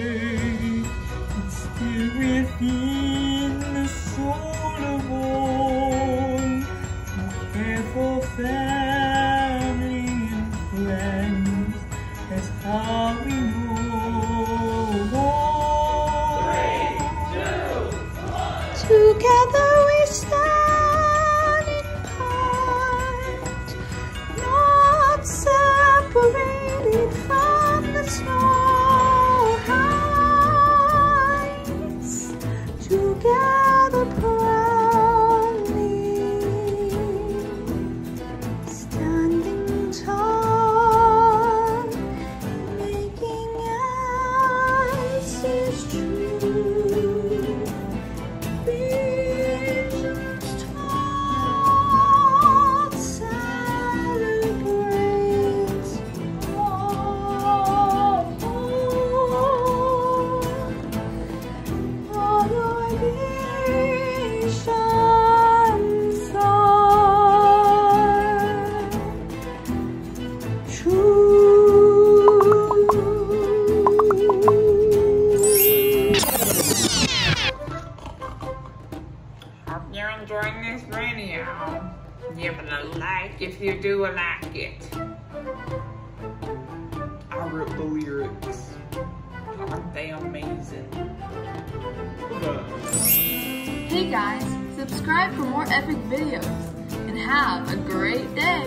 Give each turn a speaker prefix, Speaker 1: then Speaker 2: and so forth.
Speaker 1: it's still within the soul of all who care for family and friends. That's how we know. 3, 2, 1. Together we stand in part, not separated from the snow heights. Together proudly, standing tall, making answers true. Visions taught celebrate all our visions are true. Hope you're enjoying this video. Give it a like if you do like it. I wrote the lyrics. Aren't they amazing?
Speaker 2: Hey guys, subscribe for more epic videos and have a great day.